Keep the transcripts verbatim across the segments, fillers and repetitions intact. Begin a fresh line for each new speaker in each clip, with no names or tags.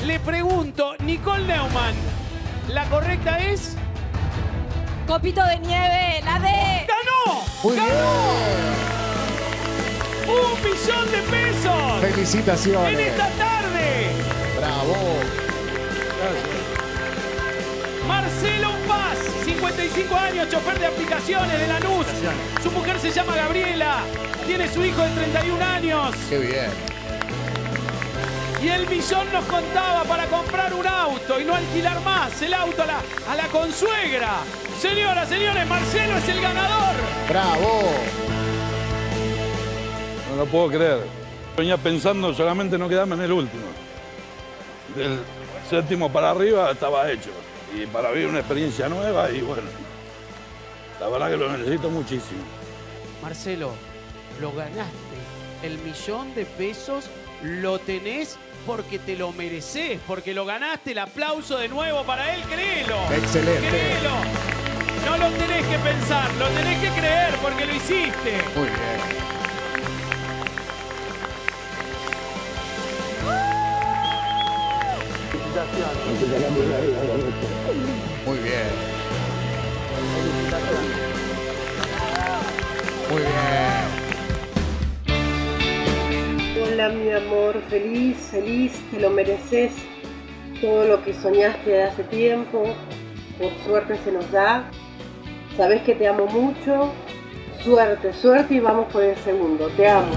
Le pregunto, Nicole Neumann, ¿la correcta es?
Copito de nieve, la D.
¡Ganó!
Muy
¡Ganó!
bien.
¡Un millón de pesos!
Felicitaciones.
¡En esta tarde!
Bravo.
Marcelo Paz, cincuenta y cinco años, chofer de aplicaciones de Lanús. Su mujer se llama Gabriela, tiene su hijo de treinta y un años.
Qué bien.
Y el millón nos contaba para comprar un auto y no alquilar más el auto a la, a la consuegra. Señoras, señores, Marcelo es el ganador.
Bravo.
No lo puedo creer. Venía pensando solamente no quedarme en el último. Del séptimo para arriba estaba hecho. Y para vivir una experiencia nueva y bueno, la verdad que lo necesito muchísimo.
Marcelo, lo ganaste. El millón de pesos lo tenés porque te lo mereces, porque lo ganaste. El aplauso de nuevo para él, créelo.
Excelente.
Créelo. No lo tenés que pensar, lo tenés que creer porque lo hiciste.
Muy bien. Muy bien. Muy bien.
Hola mi amor, feliz, feliz, te lo mereces. Todo lo que soñaste de hace tiempo, por suerte se nos da. Sabes que te amo mucho. Suerte, suerte y vamos por el segundo. Te amo.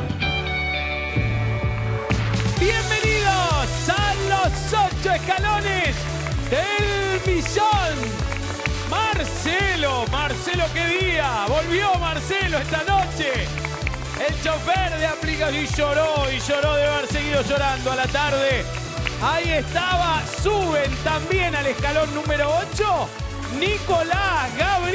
Bienvenidos a los ocho escalones del millón. Marcelo, Marcelo, qué día. Volvió Marcelo esta noche. El chofer de aplicación y lloró, y lloró de haber seguido llorando a la tarde. Ahí estaba, suben también al escalón número ocho, Nicolás Gabriel.